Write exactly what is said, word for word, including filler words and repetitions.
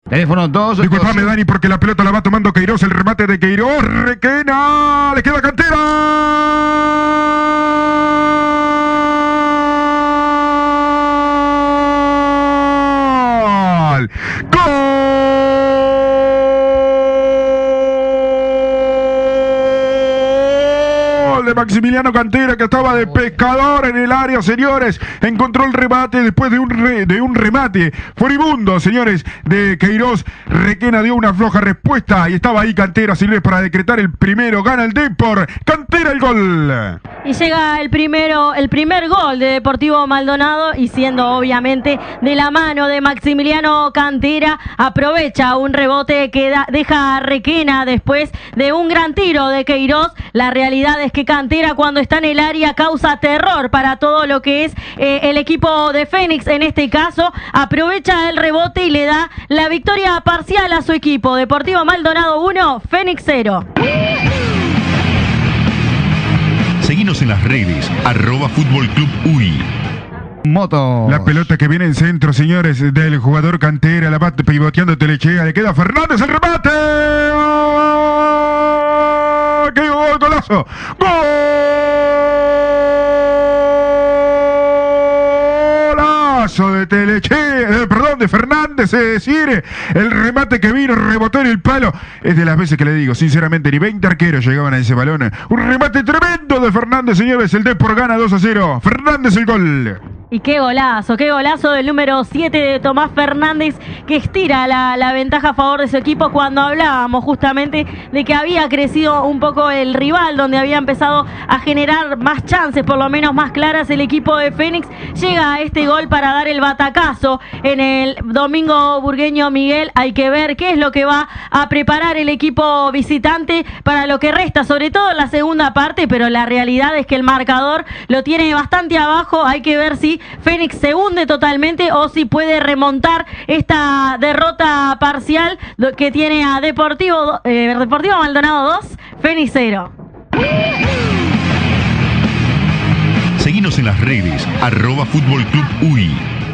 Teléfono dos. Disculpame, Dani, porque la pelota la va tomando Queiroz. El remate de Queiroz. Requena. Le queda Cantera. ¡Gol! De Maximiliano Cantera, que estaba de pescador en el área, señores. Encontró el remate después de un, re, de un remate furibundo, señores, de Queiroz. Requena dio una floja respuesta y estaba ahí Cantera, señores, para decretar el primero. Gana el Depor. Cantera el gol. Y llega el primero, el primer gol de Deportivo Maldonado, y siendo obviamente de la mano de Maximiliano Cantera, aprovecha un rebote que da, deja a Requena después de un gran tiro de Queiroz. La realidad es que Cantera, cuando está en el área, causa terror para todo lo que es eh, el equipo de Fénix. En este caso, aprovecha el rebote y le da la victoria parcial a su equipo. Deportivo Maldonado uno, Fénix cero. Seguinos en las redes, arroba Fútbol Club U I. Moto. La pelota que viene en centro, señores, del jugador Cantera, la va pivoteando Telechea, le queda Fernández, el remate. ¡Oh! ¡Qué gol, golazo! ¡Golazo de Telechea! Eh, perdón, de Fernández, es decir, el remate que vino, rebotó en el palo. Es de las veces que le digo, sinceramente, ni veinte arqueros llegaban a ese balón. Un remate tremendo de Fernández, señores. El Depor gana dos a cero. Fernández el gol. Y qué golazo, qué golazo del número siete de Tomás Fernández, que estira la, la ventaja a favor de su equipo cuando hablábamos justamente de que había crecido un poco el rival, donde había empezado a generar más chances, por lo menos más claras, el equipo de Fénix. Llega a este gol para dar el batacazo en el Domingo Burgueño Miguel. Hay que ver qué es lo que va a preparar el equipo visitante para lo que resta, sobre todo en la segunda parte, pero la realidad es que el marcador lo tiene bastante abajo. Hay que ver si Fénix se hunde totalmente o si puede remontar esta derrota parcial que tiene a Deportivo, eh, Deportivo Maldonado dos, Fénix cero. Seguinos en las redes, arroba Fútbol Club U I.